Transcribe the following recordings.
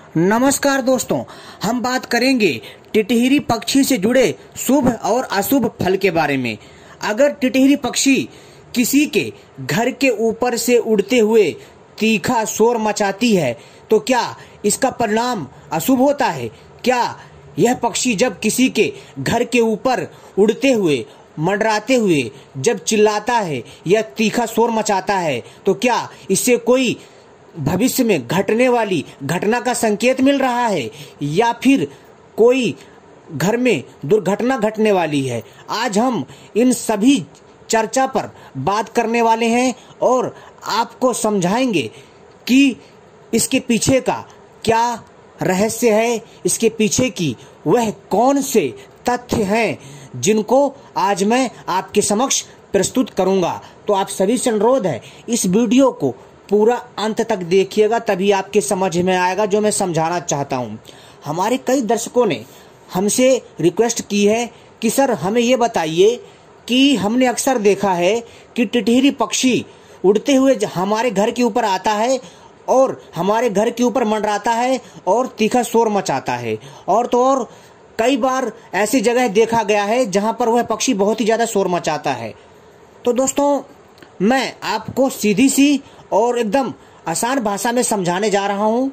नमस्कार दोस्तों, हम बात करेंगे टिटहिरी पक्षी से जुड़े शुभ और अशुभ फल के बारे में। अगर टिटहिरी पक्षी किसी के घर के ऊपर से उड़ते हुए तीखा शोर मचाती है तो क्या इसका परिणाम अशुभ होता है? क्या यह पक्षी जब किसी के घर के ऊपर उड़ते हुए मंडराते हुए जब चिल्लाता है या तीखा शोर मचाता है तो क्या इससे कोई भविष्य में घटने वाली घटना का संकेत मिल रहा है या फिर कोई घर में दुर्घटना घटने वाली है? आज हम इन सभी चर्चा पर बात करने वाले हैं और आपको समझाएंगे कि इसके पीछे का क्या रहस्य है, इसके पीछे की वह कौन से तथ्य हैं जिनको आज मैं आपके समक्ष प्रस्तुत करूंगा। तो आप सभी से अनुरोध है, इस वीडियो को पूरा अंत तक देखिएगा, तभी आपके समझ में आएगा जो मैं समझाना चाहता हूं। हमारे कई दर्शकों ने हमसे रिक्वेस्ट की है कि सर हमें ये बताइए कि हमने अक्सर देखा है कि टिटहिरी पक्षी उड़ते हुए हमारे घर के ऊपर आता है और हमारे घर के ऊपर मंडराता है और तीखा शोर मचाता है, और तो और कई बार ऐसी जगह देखा गया है जहां पर वह पक्षी बहुत ही ज्यादा शोर मचाता है। तो दोस्तों, मैं आपको सीधी सी और एकदम आसान भाषा में समझाने जा रहा हूं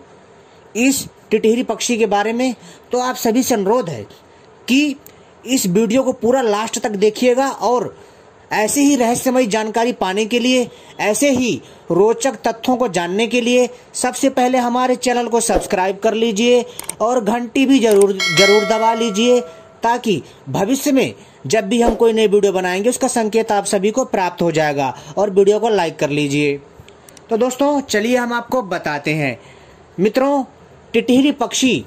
इस टिटहिरी पक्षी के बारे में। तो आप सभी से अनुरोध है कि इस वीडियो को पूरा लास्ट तक देखिएगा और ऐसे ही रहस्यमय जानकारी पाने के लिए, ऐसे ही रोचक तथ्यों को जानने के लिए सबसे पहले हमारे चैनल को सब्सक्राइब कर लीजिए और घंटी भी जरूर दबा लीजिए, ताकि भविष्य में जब भी हम कोई नई वीडियो बनाएंगे उसका संकेत आप सभी को प्राप्त हो जाएगा। और वीडियो को लाइक कर लीजिए। तो दोस्तों, चलिए हम आपको बताते हैं। मित्रों, टिटहिरी पक्षी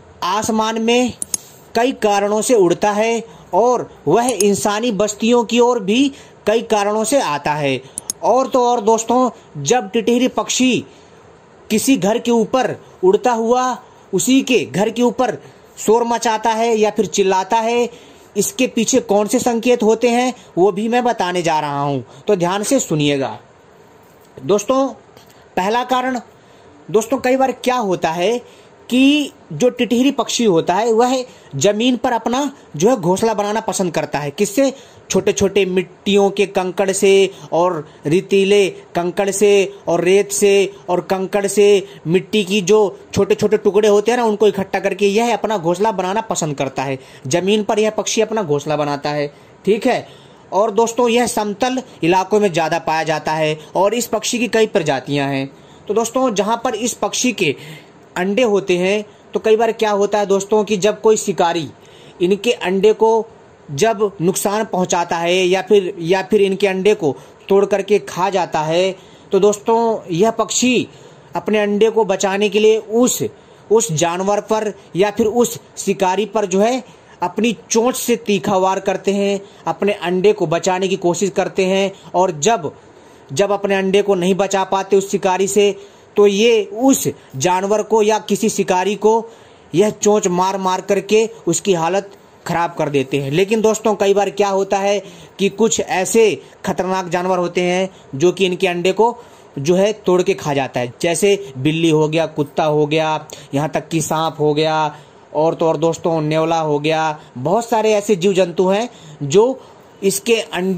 आसमान में कई कारणों से उड़ता है और वह इंसानी बस्तियों की ओर भी कई कारणों से आता है। और तो और दोस्तों, जब टिटहिरी पक्षी किसी घर के ऊपर उड़ता हुआ उसी के घर के ऊपर शोर मचाता है या फिर चिल्लाता है, इसके पीछे कौन से संकेत होते हैं वो भी मैं बताने जा रहा हूं। तो ध्यान से सुनिएगा। दोस्तों, पहला कारण, दोस्तों कई बार क्या होता है कि जो टिटहिरी पक्षी होता है वह जमीन पर अपना जो है घोंसला बनाना पसंद करता है। किससे? छोटे छोटे मिट्टियों के कंकड़ से और रेतीले कंकड़ से और रेत से और कंकड़ से मिट्टी की जो छोटे छोटे टुकड़े होते हैं ना, उनको इकट्ठा करके यह अपना घोंसला बनाना पसंद करता है। जमीन पर यह पक्षी अपना घोंसला बनाता है, ठीक है। और दोस्तों, यह समतल इलाकों में ज्यादा पाया जाता है और इस पक्षी की कई प्रजातियां हैं। तो दोस्तों, जहां पर इस पक्षी के अंडे होते हैं तो कई बार क्या होता है दोस्तों कि जब कोई शिकारी इनके अंडे को जब नुकसान पहुंचाता है या फिर इनके अंडे को तोड़ करके खा जाता है, तो दोस्तों यह पक्षी अपने अंडे को बचाने के लिए उस जानवर पर या फिर उस शिकारी पर जो है अपनी चोंच से तीखा वार करते हैं, अपने अंडे को बचाने की कोशिश करते हैं। और जब अपने अंडे को नहीं बचा पाते उस शिकारी से, तो ये उस जानवर को या किसी शिकारी को यह चोंच मार मार करके उसकी हालत खराब कर देते हैं। लेकिन दोस्तों, कई बार क्या होता है कि कुछ ऐसे खतरनाक जानवर होते हैं जो कि इनके अंडे को जो है तोड़ के खा जाता है, जैसे बिल्ली हो गया, कुत्ता हो गया, यहाँ तक कि सांप हो गया, और तो और दोस्तों नेवला हो गया। बहुत सारे ऐसे जीव जंतु हैं जो इसके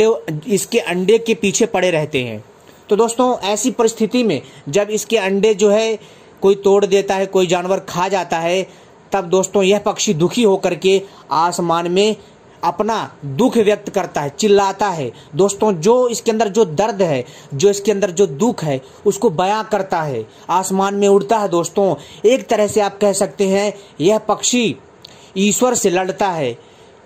अंडे के पीछे पड़े रहते हैं। तो दोस्तों, ऐसी परिस्थिति में जब इसके अंडे जो है कोई तोड़ देता है, कोई जानवर खा जाता है, तब दोस्तों यह पक्षी दुखी होकर के आसमान में अपना दुख व्यक्त करता है, चिल्लाता है। दोस्तों, जो इसके अंदर जो दर्द है, जो इसके अंदर जो दुख है, उसको बयां करता है, आसमान में उड़ता है। दोस्तों, एक तरह से आप कह सकते हैं यह पक्षी ईश्वर से लड़ता है।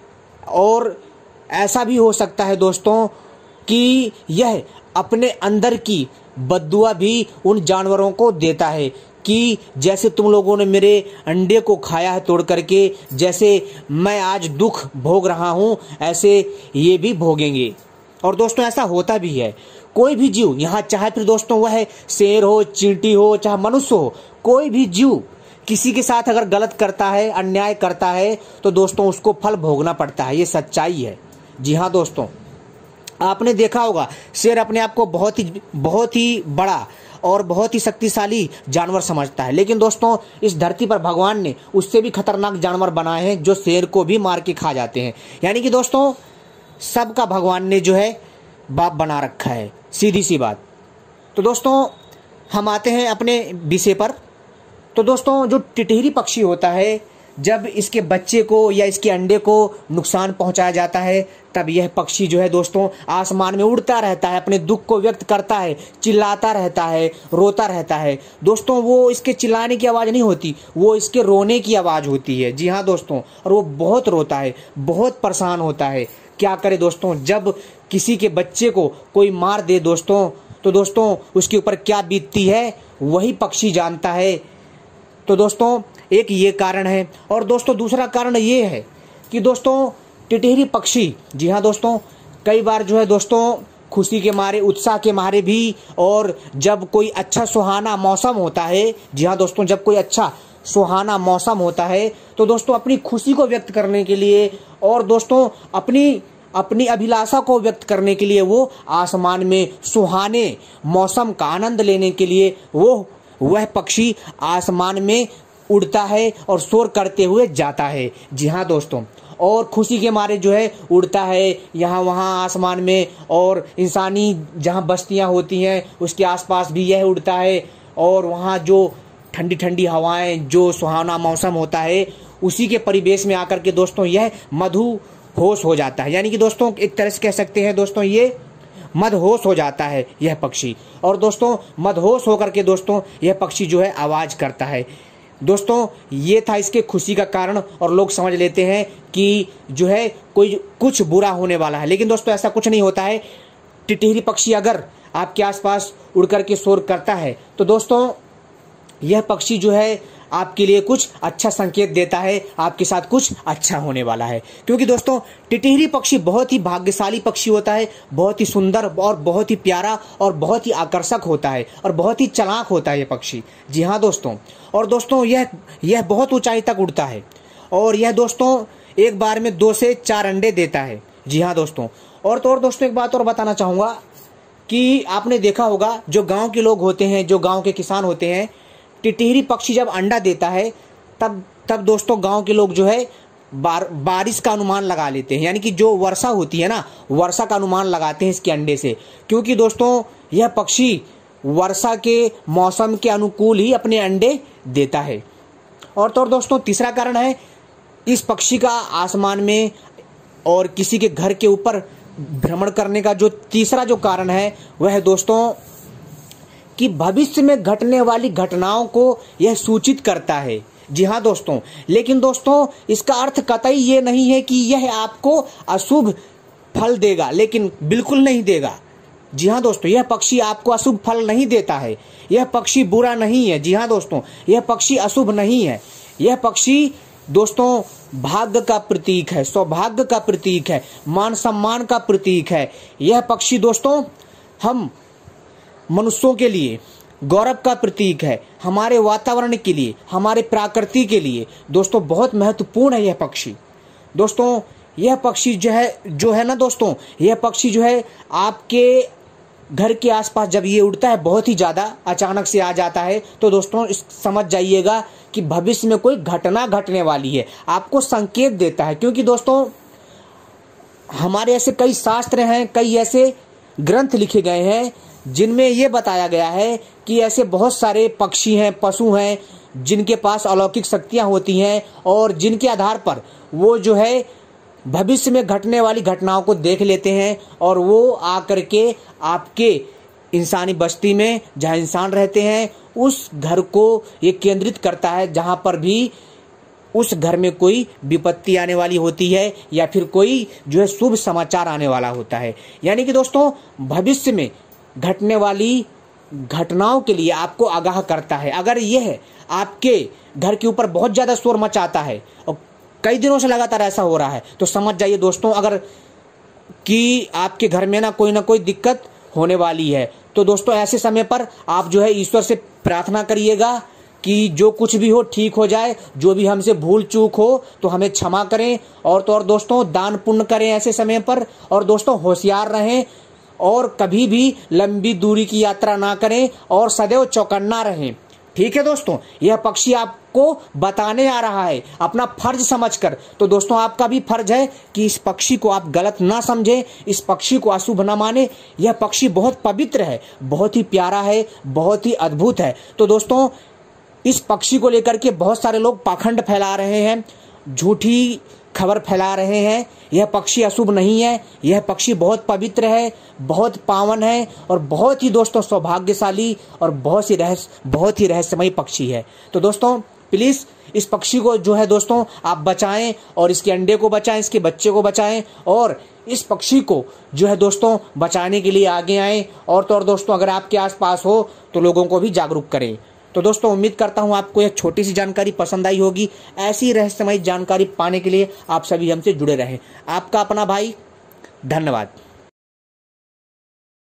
और ऐसा भी हो सकता है दोस्तों कि यह अपने अंदर की बद्दुआ भी उन जानवरों को देता है कि जैसे तुम लोगों ने मेरे अंडे को खाया है तोड़ करके, जैसे मैं आज दुख भोग रहा हूं, ऐसे ये भी भोगेंगे। और दोस्तों, ऐसा होता भी है। कोई भी जीव, यहाँ चाहे फिर दोस्तों वह शेर हो, चींटी हो, चाहे मनुष्य हो, कोई भी जीव किसी के साथ अगर गलत करता है, अन्याय करता है, तो दोस्तों उसको फल भोगना पड़ता है। ये सच्चाई है। जी हाँ दोस्तों, आपने देखा होगा शेर अपने आप को बहुत ही बड़ा और बहुत ही शक्तिशाली जानवर समझता है। लेकिन दोस्तों इस धरती पर भगवान ने उससे भी खतरनाक जानवर बनाए हैं जो शेर को भी मार के खा जाते हैं। यानी कि दोस्तों सबका भगवान ने जो है बाप बना रखा है, सीधी सी बात। तो दोस्तों हम आते हैं अपने विषय पर। तो दोस्तों जो टिटहिरी पक्षी होता है, जब इसके बच्चे को या इसके अंडे को नुकसान पहुंचाया जाता है तब यह पक्षी जो है दोस्तों आसमान में उड़ता रहता है, अपने दुख को व्यक्त करता है, चिल्लाता रहता है, रोता रहता है। दोस्तों वो इसके चिल्लाने की आवाज़ नहीं होती, वो इसके रोने की आवाज़ होती है। जी हाँ दोस्तों, और वो बहुत रोता है, बहुत परेशान होता है। क्या करे दोस्तों, जब किसी के बच्चे को कोई मार दे दोस्तों, तो दोस्तों उसके ऊपर क्या बीतती है वही पक्षी जानता है। तो दोस्तों एक ये कारण है। और दोस्तों दूसरा कारण ये है कि दोस्तों टिटहिरी पक्षी, जी हाँ दोस्तों, कई बार जो है दोस्तों खुशी के मारे, उत्साह के मारे भी, और जब कोई अच्छा सुहाना मौसम होता है, जी हाँ दोस्तों, जब कोई अच्छा सुहाना मौसम होता है तो दोस्तों अपनी खुशी को व्यक्त करने के लिए और दोस्तों अपनी अभिलाषा को व्यक्त करने के लिए वो आसमान में सुहाने मौसम का आनंद लेने के लिए वह पक्षी आसमान में उड़ता है और शोर करते हुए जाता है। जी हाँ दोस्तों, और खुशी के मारे जो है उड़ता है यहाँ वहाँ आसमान में, और इंसानी जहाँ बस्तियाँ होती हैं उसके आसपास भी यह उड़ता है, और वहाँ जो ठंडी ठंडी हवाएं, जो सुहाना मौसम होता है, उसी के परिवेश में आकर के दोस्तों यह मधुहोश हो जाता है। यानी कि दोस्तों एक तरह से कह सकते हैं दोस्तों ये मदहोश हो जाता है यह पक्षी। और दोस्तों मदहोश होकर के दोस्तों यह पक्षी जो है आवाज़ करता है। दोस्तों ये था इसके खुशी का कारण, और लोग समझ लेते हैं कि जो है कुछ बुरा होने वाला है, लेकिन दोस्तों ऐसा कुछ नहीं होता है। टिटहिरी पक्षी अगर आपके आसपास उड़ करके शोर करता है तो दोस्तों यह पक्षी जो है आपके लिए कुछ अच्छा संकेत देता है, आपके साथ कुछ अच्छा होने वाला है। क्योंकि दोस्तों टिटहिरी पक्षी बहुत ही भाग्यशाली पक्षी होता है, बहुत ही सुंदर और बहुत ही प्यारा और बहुत ही आकर्षक होता है, और बहुत ही चालाक होता है ये पक्षी। जी हाँ दोस्तों, और दोस्तों यह बहुत ऊंचाई तक उड़ता है, और यह दोस्तों एक बार में 2 से 4 अंडे देता है। जी हाँ दोस्तों, और तो और दोस्तों एक बात और बताना चाहूँगा कि आपने देखा होगा जो गाँव के लोग होते हैं, जो गाँव के किसान होते हैं, टिटहिरी पक्षी जब अंडा देता है तब दोस्तों गांव के लोग जो है बारिश का अनुमान लगा लेते हैं। यानी कि जो वर्षा होती है ना, वर्षा का अनुमान लगाते हैं इसके अंडे से, क्योंकि दोस्तों यह पक्षी वर्षा के मौसम के अनुकूल ही अपने अंडे देता है। और तो और दोस्तों तीसरा कारण है इस पक्षी का आसमान में और किसी के घर के ऊपर भ्रमण करने का जो तीसरा जो कारण है वह है दोस्तों कि भविष्य में घटने वाली घटनाओं को यह सूचित करता है। जी हाँ दोस्तों, लेकिन दोस्तों इसका अर्थ कतई ये नहीं है कि यह आपको अशुभ फल देगा, लेकिन बिल्कुल नहीं देगा। जी हाँ दोस्तों, यह पक्षी आपको अशुभ फल नहीं देता है, यह पक्षी बुरा नहीं है। जी हाँ दोस्तों, यह पक्षी अशुभ नहीं है। यह पक्षी दोस्तों भाग्य का प्रतीक है, सौभाग्य का प्रतीक है, मान सम्मान का प्रतीक है। यह पक्षी दोस्तों हम मनुष्यों के लिए गौरव का प्रतीक है, हमारे वातावरण के लिए, हमारे प्रकृति के लिए दोस्तों बहुत महत्वपूर्ण है यह पक्षी। दोस्तों यह पक्षी जो है ना दोस्तों, यह पक्षी जो है आपके घर के आसपास जब ये उड़ता है, बहुत ही ज़्यादा अचानक से आ जाता है, तो दोस्तों समझ जाइएगा कि भविष्य में कोई घटना घटने वाली है, आपको संकेत देता है। क्योंकि दोस्तों हमारे ऐसे कई शास्त्र हैं, कई ऐसे ग्रंथ लिखे गए हैं जिनमें ये बताया गया है कि ऐसे बहुत सारे पक्षी हैं, पशु हैं जिनके पास अलौकिक शक्तियां होती हैं, और जिनके आधार पर वो जो है भविष्य में घटने वाली घटनाओं को देख लेते हैं, और वो आकर के आपके इंसानी बस्ती में जहां इंसान रहते हैं उस घर को ये केंद्रित करता है, जहां पर भी उस घर में कोई विपत्ति आने वाली होती है या फिर कोई जो है शुभ समाचार आने वाला होता है। यानी कि दोस्तों भविष्य में घटने वाली घटनाओं के लिए आपको आगाह करता है। अगर यह आपके घर के ऊपर बहुत ज़्यादा शोर मचाता है और कई दिनों से लगातार ऐसा हो रहा है, तो समझ जाइए दोस्तों अगर कि आपके घर में ना कोई दिक्कत होने वाली है। तो दोस्तों ऐसे समय पर आप जो है ईश्वर से प्रार्थना करिएगा कि जो कुछ भी हो ठीक हो जाए, जो भी हमसे भूल चूक हो तो हमें क्षमा करें, और तो और दोस्तों दान पुण्य करें ऐसे समय पर, और दोस्तों होशियार रहें, और कभी भी लंबी दूरी की यात्रा ना करें और सदैव चौकन्ना रहें। ठीक है दोस्तों, यह पक्षी आपको बताने आ रहा है अपना फर्ज समझकर। तो दोस्तों आपका भी फर्ज है कि इस पक्षी को आप गलत ना समझें, इस पक्षी को अशुभ ना माने। यह पक्षी बहुत पवित्र है, बहुत ही प्यारा है, बहुत ही अद्भुत है। तो दोस्तों इस पक्षी को लेकर के बहुत सारे लोग पाखंड फैला रहे हैं, झूठी खबर फैला रहे हैं। यह पक्षी अशुभ नहीं है, यह पक्षी बहुत पवित्र है, बहुत पावन है और बहुत ही दोस्तों सौभाग्यशाली और बहुत ही रहस्यमय पक्षी है। तो दोस्तों प्लीज इस पक्षी को जो है दोस्तों आप बचाएं और इसके अंडे को बचाएं, इसके बच्चे को बचाएं और इस पक्षी को जो है दोस्तों बचाने के लिए आगे आएं। और तो और दोस्तों अगर आपके आसपास हो तो लोगों को भी जागरूक करें। तो दोस्तों उम्मीद करता हूं आपको यह छोटी सी जानकारी पसंद आई होगी। ऐसी रहस्यमय जानकारी पाने के लिए आप सभी हमसे जुड़े रहें। आपका अपना भाई, धन्यवाद।